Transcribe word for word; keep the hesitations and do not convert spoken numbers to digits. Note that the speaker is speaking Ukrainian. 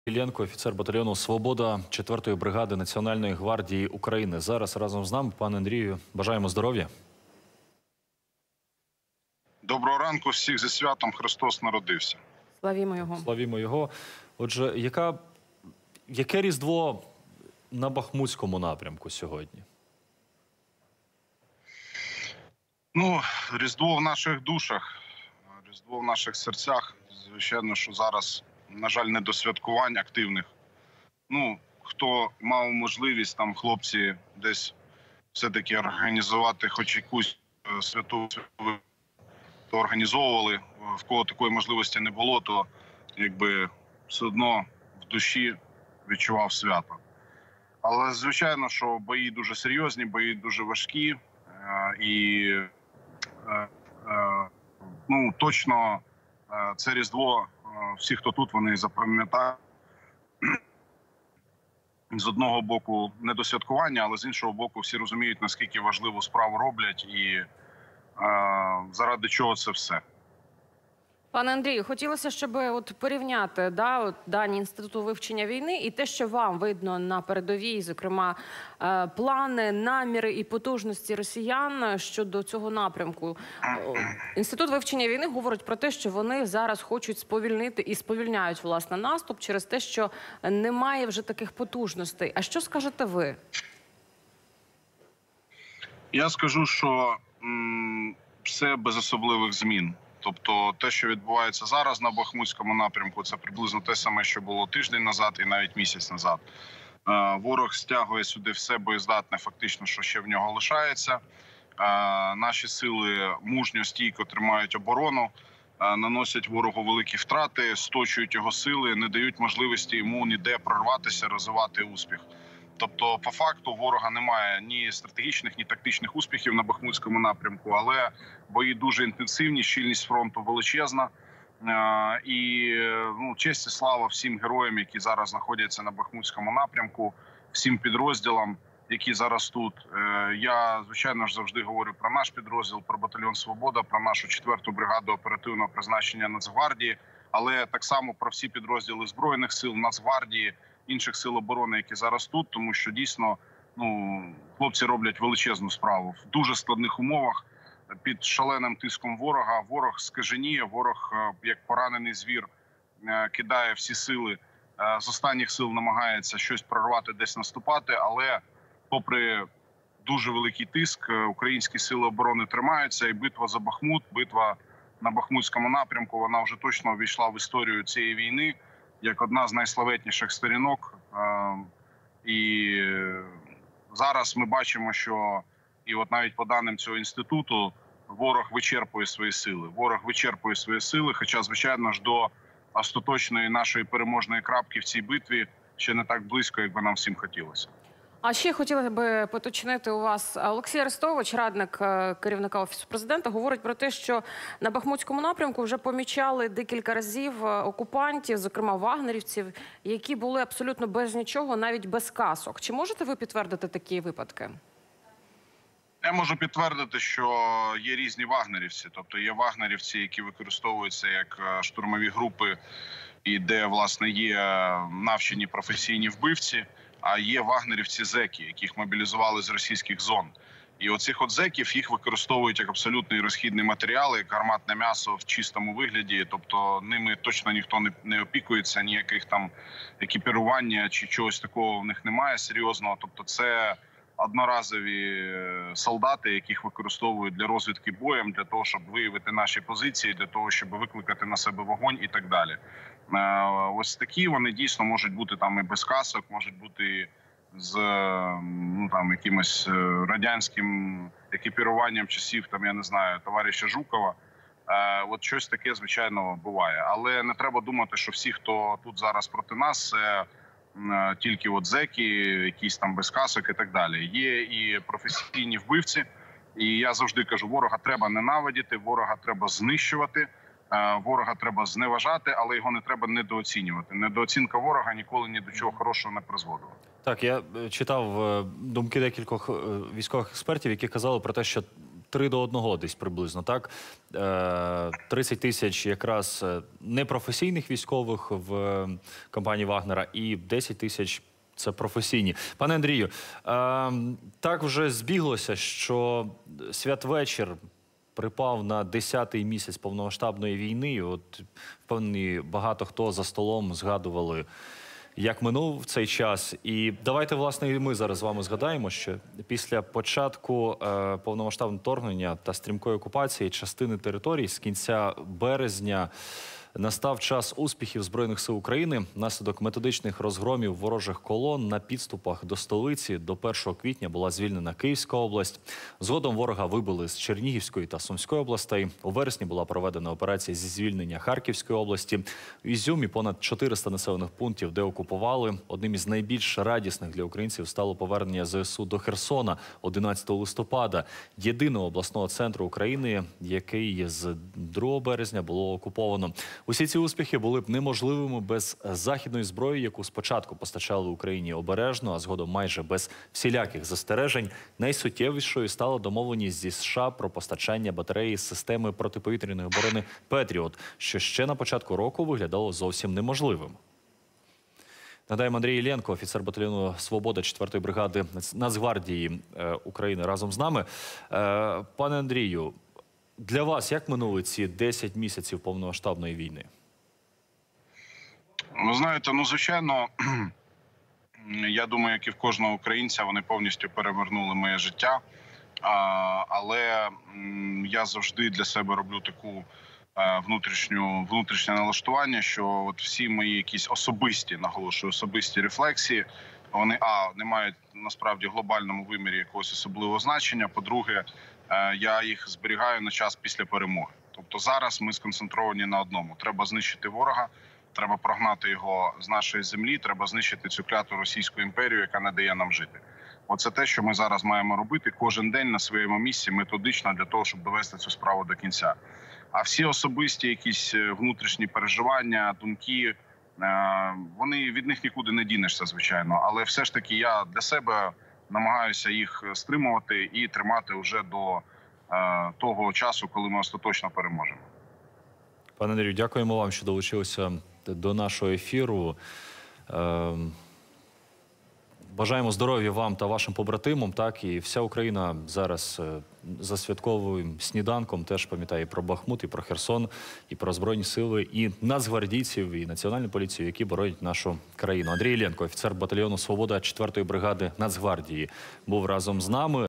Іллєнко, офіцер батальйону «Свобода» четвертої бригади Національної гвардії України. Зараз разом з нами. Пане Андрію, бажаємо здоров'я. Доброго ранку, всіх зі святом, Христос народився. Славімо Його. Славімо Його. Отже, яка, яке Різдво на Бахмутському напрямку сьогодні? Ну, Різдво в наших душах, Різдво в наших серцях. Звичайно, що зараз, на жаль, не до святкувань активних. Ну, хто мав можливість, там, хлопці, десь все-таки організувати хоч якусь святу, то організовували. В кого такої можливості не було, то якби все одно в душі відчував свято. Але, звичайно, що бої дуже серйозні, бої дуже важкі. І ну, точно це Різдво, всі, хто тут, вони запам'ятають. З одного боку не до святкування, але з іншого боку всі розуміють, наскільки важливу справу роблять і е, заради чого це все. Пане Андрію, хотілося, щоб от порівняти да, от дані Інституту вивчення війни і те, що вам видно на передовій, зокрема, е, плани, наміри і потужності росіян щодо цього напрямку. Інститут вивчення війни говорить про те, що вони зараз хочуть сповільнити і сповільняють, власне, наступ через те, що немає вже таких потужностей. А що скажете ви? Я скажу, що м, все без особливих змін. Тобто те, що відбувається зараз на Бахмутському напрямку, це приблизно те саме, що було тиждень назад і навіть місяць назад. Ворог стягує сюди все боєздатне, фактично, що ще в нього лишається. Наші сили мужньо, стійко тримають оборону, наносять ворогу великі втрати, сточують його сили, не дають можливості йому ніде прорватися, розвивати успіх. Тобто, по факту, ворога немає ні стратегічних, ні тактичних успіхів на Бахмутському напрямку, але бої дуже інтенсивні, щільність фронту величезна. І ну, честь і слава всім героям, які зараз знаходяться на Бахмутському напрямку, всім підрозділам, які зараз тут. Я, звичайно ж, завжди говорю про наш підрозділ, про батальйон «Свобода», про нашу четверту бригаду оперативного призначення Нацгвардії, але так само про всі підрозділи Збройних сил, Нацгвардії, інших сил оборони, які зараз тут, тому що дійсно ну, хлопці роблять величезну справу в дуже складних умовах, під шаленим тиском ворога. Ворог скаженіє, ворог, як поранений звір, кидає всі сили, з останніх сил намагається щось прорвати, десь наступати, але попри дуже великий тиск, українські сили оборони тримаються, і битва за Бахмут, битва на Бахмутському напрямку, вона вже точно увійшла в історію цієї війни, як одна з найславетніших сторінок. І зараз ми бачимо, що і от навіть по даним цього інституту ворог вичерпує свої сили. Ворог вичерпує свої сили, хоча, звичайно ж, до остаточної нашої переможної крапки в цій битві ще не так близько, як би нам всім хотілося. А ще хотіла би поточнити у вас. Олексій Арестович, радник керівника Офісу Президента, говорить про те, що на Бахмутському напрямку вже помічали декілька разів окупантів, зокрема вагнерівців, які були абсолютно без нічого, навіть без касок. Чи можете ви підтвердити такі випадки? Я можу підтвердити, що є різні вагнерівці. Тобто є вагнерівці, які використовуються як штурмові групи, і де, власне, є навчені професійні вбивці. А є вагнерівці-зеки, яких мобілізували з російських зон. І оцих от зеків їх використовують як абсолютний розхідний матеріал, як гарматне м'ясо в чистому вигляді. Тобто ними точно ніхто не, не опікується, ніяких там екіпірування чи чогось такого в них немає серйозного. Тобто це одноразові солдати, яких використовують для розвідки боєм, для того, щоб виявити наші позиції, для того, щоб викликати на себе вогонь і так далі. Ось такі вони дійсно можуть бути там і без касок, можуть бути з ну, там, якимось радянським екіпіруванням часів, там, я не знаю, товариша Жукова. От щось таке, звичайно, буває. Але не треба думати, що всі, хто тут зараз проти нас, це тільки от зеки, якісь там без касок і так далі. Є і професійні вбивці, і я завжди кажу, ворога треба ненавидіти, ворога треба знищувати, ворога треба зневажати, але його не треба недооцінювати. Недооцінка ворога ніколи ні до чого хорошого не призводила. Так, я читав думки декількох військових експертів, які казали про те, що три до одного десь приблизно, так? Е, тридцять тисяч якраз непрофесійних військових в е, компанії Вагнера і десять тисяч це професійні. Пане Андрію, е, так вже збіглося, що святвечір припав на десятий місяць повномасштабної війни. І от, впевнений, багато хто за столом згадували, як минув цей час. І давайте, власне, і ми зараз з вами згадаємо, що після початку е, повномасштабного вторгнення та стрімкої окупації частини територій з кінця березня настав час успіхів Збройних сил України. Внаслідок методичних розгромів ворожих колон на підступах до столиці до першого квітня була звільнена Київська область. Згодом ворога вибили з Чернігівської та Сумської областей. У вересні була проведена операція зі звільнення Харківської області. В Ізюмі понад чотириста населених пунктів, де окупували. Одним із найбільш радісних для українців стало повернення ЗСУ до Херсона одинадцятого листопада, єдиного обласного центру України, який з другого березня було окуповано. Усі ці успіхи були б неможливими без західної зброї, яку спочатку постачали Україні обережно, а згодом майже без всіляких застережень. Найсуттєвішою стала домовленість зі США про постачання батареї з системи протиповітряної оборони «Петріот», що ще на початку року виглядало зовсім неможливим. Нагадаємо, Андрій Іллєнко, офіцер батальйону «Свобода» четвертої бригади Нацгвардії України, разом з нами. Пане Андрію, для вас як минули ці десять місяців повномасштабної війни? Ви знаєте, ну, звичайно, я думаю, як і в кожного українця, вони повністю перевернули моє життя. А, але м, я завжди для себе роблю таку а, внутрішню, внутрішнє налаштування, що от всі мої якісь особисті, наголошую, особисті рефлексії, вони, а, не мають насправді в глобальному вимірі якогось особливого значення. По-друге, я їх зберігаю на час після перемоги. Тобто зараз ми сконцентровані на одному. Треба знищити ворога, треба прогнати його з нашої землі, треба знищити цю кляту Російську імперію, яка не дає нам жити. Оце те, що ми зараз маємо робити кожен день на своєму місці, методично, для того, щоб довести цю справу до кінця. А всі особисті якісь внутрішні переживання, думки, вони, від них нікуди не дінешся, звичайно. Але все ж таки я для себе намагаюся їх стримувати і тримати вже до е, того часу, коли ми остаточно переможемо. Пане Андрію, дякуємо вам, що долучилися до нашого ефіру. Е, бажаємо здоров'я вам та вашим побратимам. Так, і вся Україна зараз за святковим сніданком теж пам'ятає про Бахмут, і про Херсон, і про Збройні сили, і нацгвардійців, і Національну поліцію, які боронять нашу країну. Андрій Іллєнко, офіцер батальйону «Свобода» четвертої бригади Нацгвардії, був разом з нами.